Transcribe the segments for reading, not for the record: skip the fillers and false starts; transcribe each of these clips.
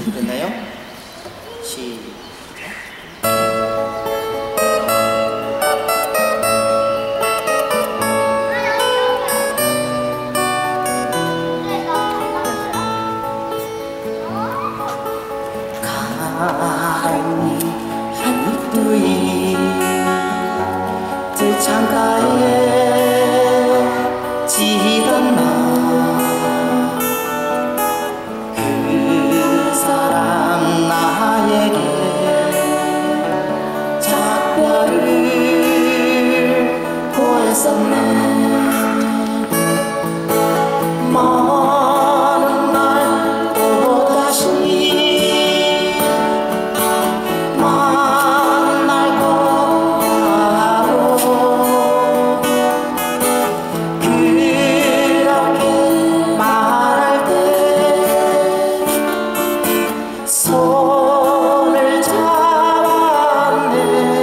됐나요? 시작. 가랑이 한입두이 들창가에 지던 날 그 사람 나에게 작별을 고했었네. 먼 날 또다시 만날 거라고 그렇게 말할 때 손을 잡았네.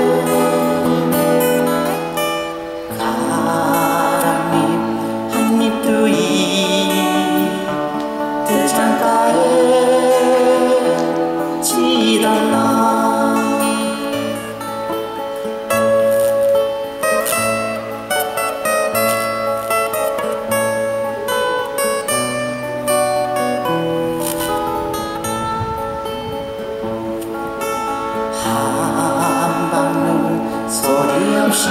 가랑잎 한입 두이 들창가에 지던 날 한방울 소리 없이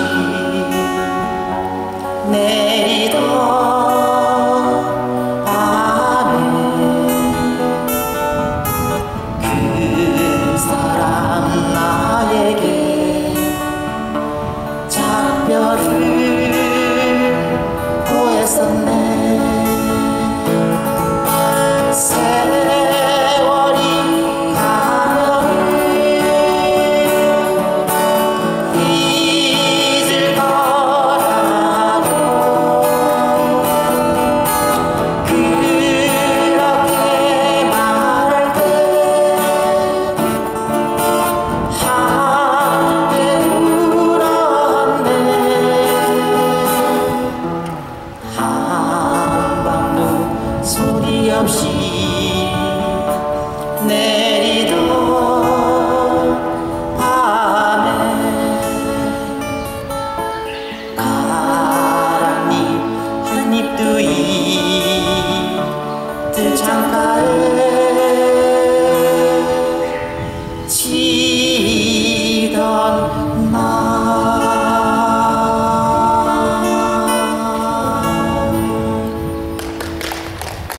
내리던 밤에 그 사람 나에게 작별을 고했었네. 세월이 잊을 거라고 그렇게 말할 때 함께 울었네. 한방울 소리 없이 내리던 밤에 가랑잎 한입 두이 들창가